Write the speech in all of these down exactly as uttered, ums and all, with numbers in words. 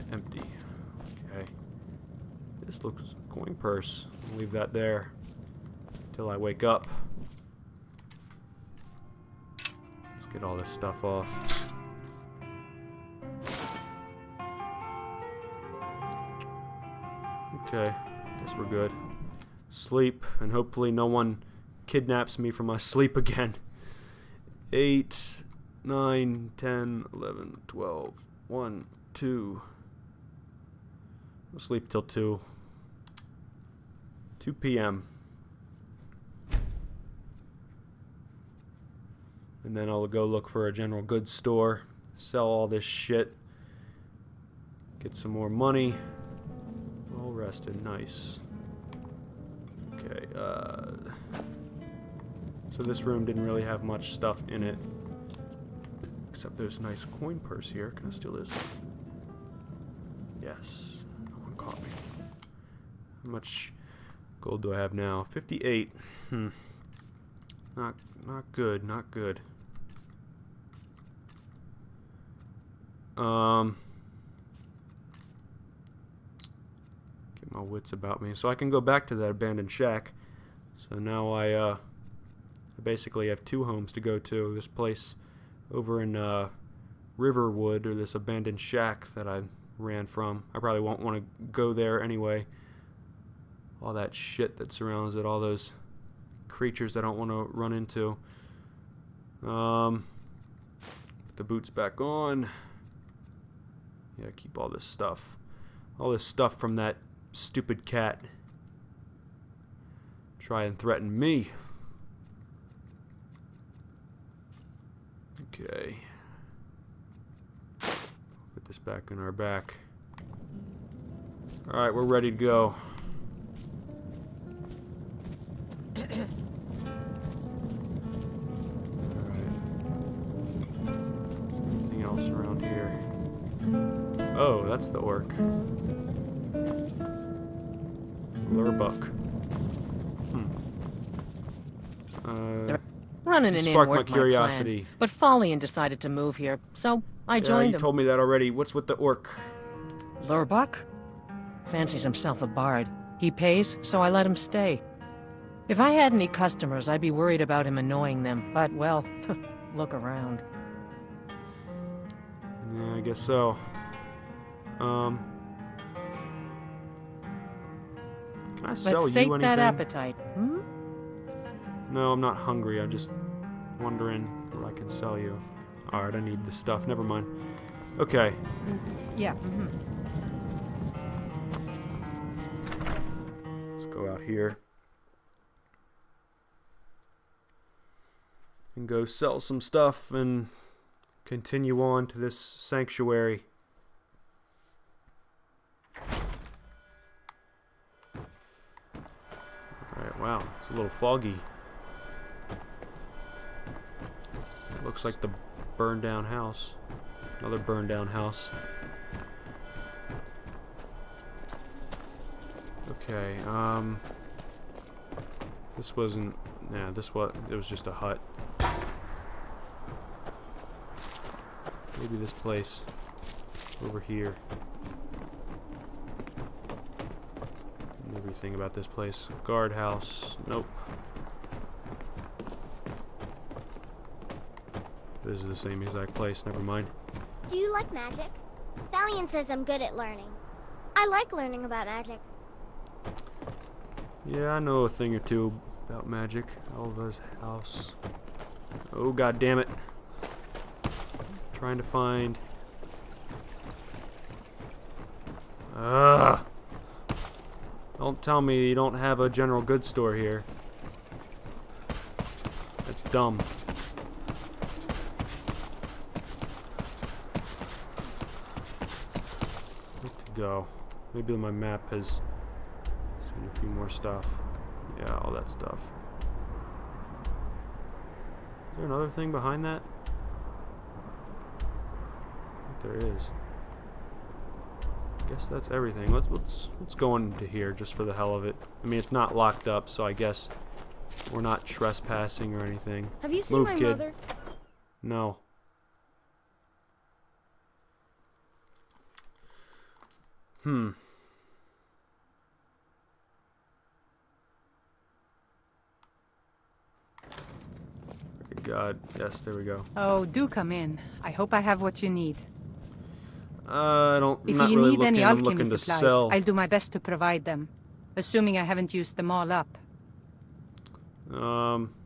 empty. Okay. This looks coin purse. I'll leave that there until I wake up. Let's get all this stuff off. Okay, guess we're good. Sleep, and hopefully no one kidnaps me from my sleep again. eight, nine, ten, eleven, twelve, one, two. I'll sleep till two. two P M And then I'll go look for a general goods store, sell all this shit, get some more money. All rested, nice. Okay, uh... so this room didn't really have much stuff in it. Except there's a nice coin purse here. Can I steal this? Yes. No one caught me. How much gold do I have now? fifty-eight. Hmm. Not, not good, not good. Um... My wits about me, so I can go back to that abandoned shack. So now I uh, I basically have two homes to go to. This place over in uh, Riverwood, or this abandoned shack that I ran from. I probably won't want to go there anyway. All that shit that surrounds it, all those creatures I don't want to run into. Um, put the boots back on. Yeah, keep all this stuff. All this stuff from that stupid cat. Try and threaten me. Okay. Put this back in our back. Alright, we're ready to go. Alright. Anything else around here? Oh, that's the orc. Lurbuck. Hmm. Uh, Running an sparked inward my curiosity. plan, but Follian decided to move here, so I yeah, joined you him. told me that already. What's with the orc? Lurbuck? Fancies himself a bard. He pays, so I let him stay. If I had any customers, I'd be worried about him annoying them, but, well, look around. Yeah, I guess so. Um... Can I sell Let's you sate anything? that appetite, hmm? No, I'm not hungry. I'm just wondering what I can sell you. Alright, I need this stuff. Never mind. Okay. Mm, yeah, mm-hmm. Let's go out here. And go sell some stuff and continue on to this sanctuary. Alright, wow. It's a little foggy. Looks like the burned down house. Another burned down house. Okay, um... this wasn't... Nah, this was... It was just a hut. Maybe this place. Over here. Everything about this place. Guardhouse. Nope. This is the same exact place. Never mind. Do you like magic? Valiant says I'm good at learning. I like learning about magic. Yeah, I know a thing or two about magic. Alva's house. Oh, god damn it. Trying to find... Ugh. Don't tell me you don't have a general goods store here. That's dumb. Good to go. Maybe my map has seen a few more stuff. Yeah, all that stuff. Is there another thing behind that? I think there is. I guess that's everything. Let's let's let's go into here just for the hell of it. I mean, it's not locked up, so I guess we're not trespassing or anything. Have you seen Move, my kid. mother? No. Hmm. God, yes, there we go. Oh, do come in. I hope I have what you need. Uh, I don't. I'm If not you really need looking. any I'm alchemy looking to supplies, sell. I'll do my best to provide them. Assuming I haven't used them all up. Um.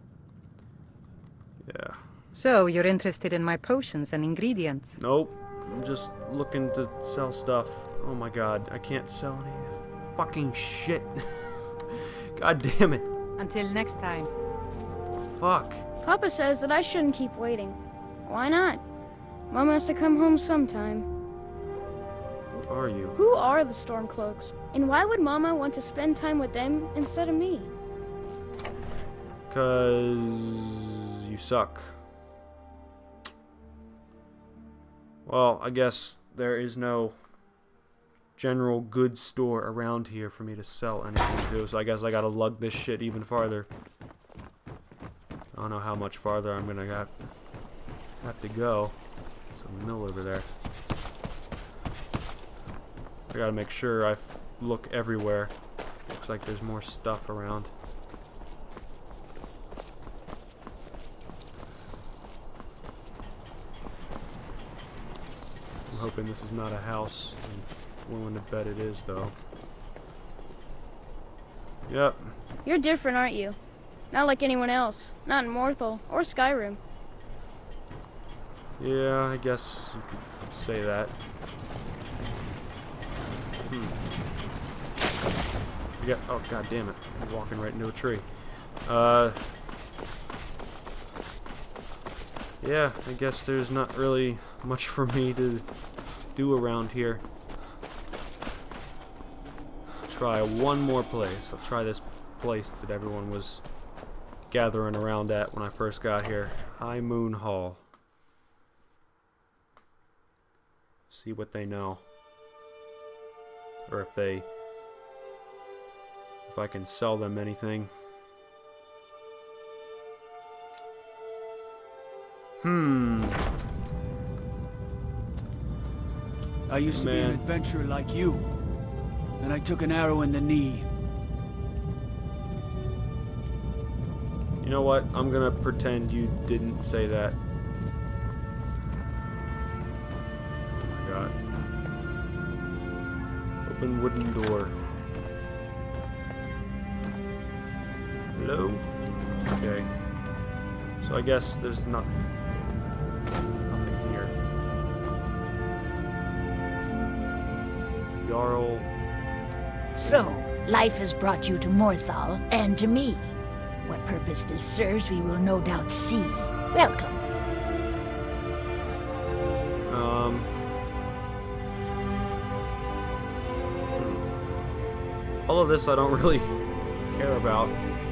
Yeah. So, you're interested in my potions and ingredients? Nope. I'm just looking to sell stuff. Oh my god, I can't sell any fucking shit. God damn it. Until next time. Fuck. Papa says that I shouldn't keep waiting. Why not? Mom has to come home sometime. Who are you? Who are the Stormcloaks? And why would Mama want to spend time with them instead of me? Cause you suck. Well, I guess there is no general goods store around here for me to sell anything to, so I guess I gotta lug this shit even farther. I don't know how much farther I'm gonna have, have to go. There's a mill over there. I gotta make sure I f look everywhere. Looks like there's more stuff around. I'm hoping this is not a house. I'm willing to bet it is, though. Yep. You're different, aren't you? Not like anyone else. Not in Morthal or Skyrim. Yeah, I guess you could say that. Hmm. Yeah. Oh, god damn it! I'm walking right into a tree. Uh. Yeah, I guess there's not really much for me to do around here. Try one more place. I'll try this place that everyone was gathering around at when I first got here. High Moon Hall. See what they know. Or if they... if I can sell them anything. Hmm. I used to be an Man. adventurer like you. Then I took an arrow in the knee. You know what? I'm gonna pretend you didn't say that. Oh my god. Open wooden door. Hello? Okay. So I guess there's not nothing here. Jarl. So, life has brought you to Morthal, and to me. What purpose this serves, we will no doubt see. Welcome. Um. hmm. All of this I don't really care about.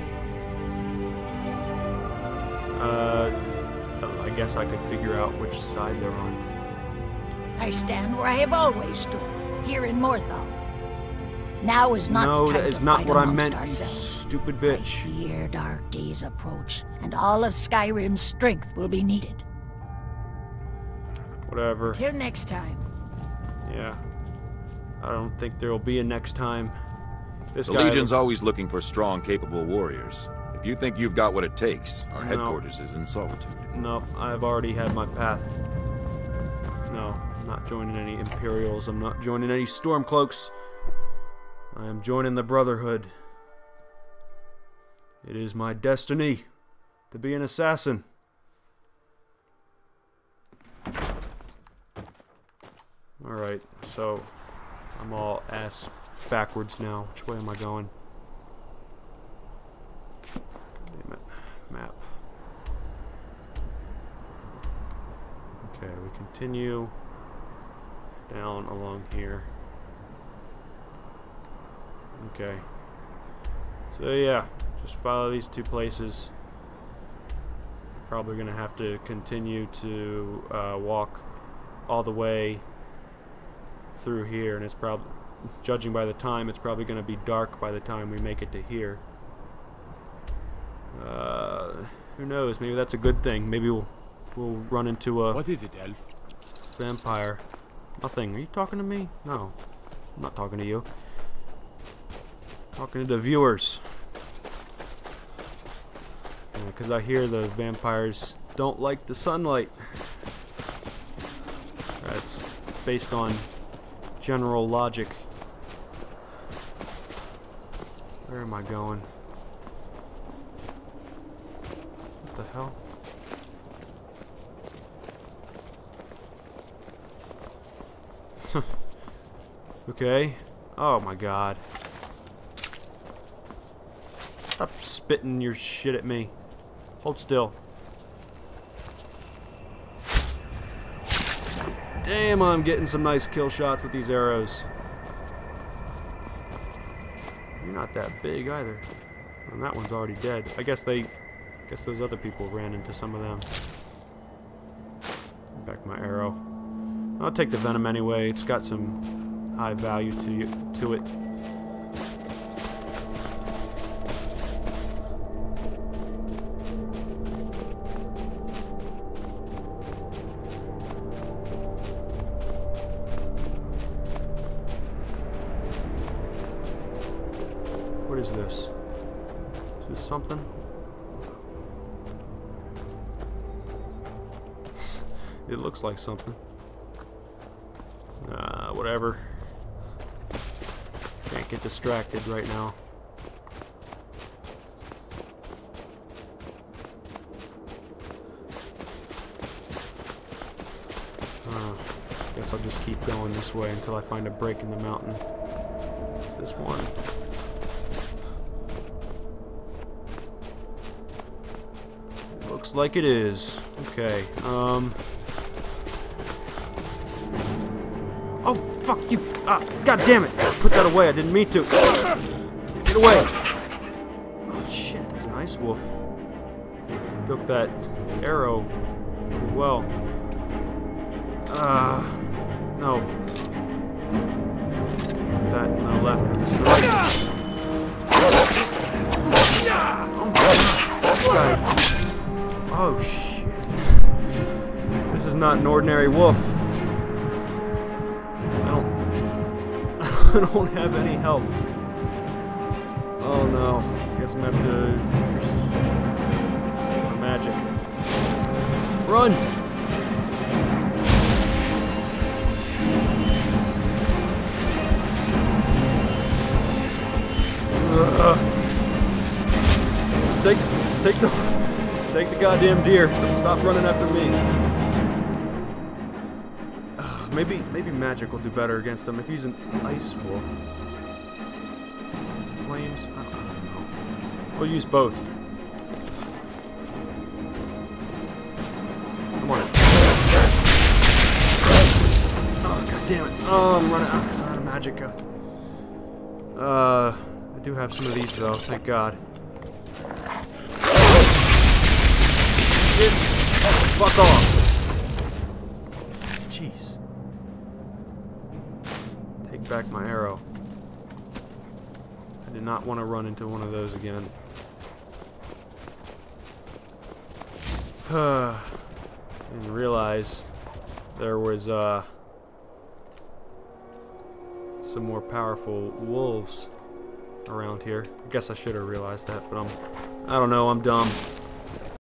Uh, I guess I could figure out which side they're on. I stand where I have always stood, here in Morthal. Now is not No, the time that is to not fight what I amongst meant, you ourselves. stupid I bitch. fear dark days approach, and all of Skyrim's strength will be needed. Whatever. Till next time. Yeah. I don't think there'll be a next time. This The guy Legion's always looking for strong, capable warriors. If you think you've got what it takes, our No. headquarters is in Solitude. No, I've already had my path. No, I'm not joining any Imperials. I'm not joining any Stormcloaks. I am joining the Brotherhood. It is my destiny to be an assassin. Alright, so I'm all ass backwards now. Which way am I going? Damn it. Map. Okay, we continue down along here. Okay. So yeah, just follow these two places. Probably gonna have to continue to uh, walk all the way through here, and it's probably, judging by the time, it's probably gonna be dark by the time we make it to here. Uh, who knows? Maybe that's a good thing. Maybe we'll we'll run into a What is it, Elf? vampire. Nothing. Are you talking to me? No. I'm not talking to you. I'm talking to the viewers. Because I hear the vampires don't like the sunlight. That's based on general logic. Where am I going? What the hell? Okay. Oh my god. Stop spitting your shit at me. Hold still. Damn, I'm getting some nice kill shots with these arrows. You're not that big either. And that one's already dead. I guess they... I guess those other people ran into some of them. Back my arrow. I'll take the venom anyway. It's got some high value to you, to it. What is this? Is this something? It looks like something. Uh, whatever. Can't get distracted right now. Uh, guess I'll just keep going this way until I find a break in the mountain. It's this one. Looks like it is. Okay. Um. Oh, fuck you! Ah, god damn it! Put that away. I didn't mean to. Get away! Oh shit, that's nice, wolf. Took that arrow pretty well. Ah, uh, no. That in the left. This is the right. Oh, God. Oh shit. This is not an ordinary wolf. I don't I don't have any help. Oh no. Guess I'm gonna have to magic. Run! Uh, take take the Take the goddamn deer. Stop running after me. Uh, maybe, maybe magic will do better against him if he's an ice wolf. Flames? I don't, I don't know. We'll use both. Come on. Oh god damn it! Oh, I'm running out, out of magic. Uh, I do have some of these though. Thank God. Fuck off! Jeez. Take back my arrow. I did not want to run into one of those again. I didn't realize there was uh, some more powerful wolves around here. I guess I should have realized that, but I'm I don't know, I'm dumb.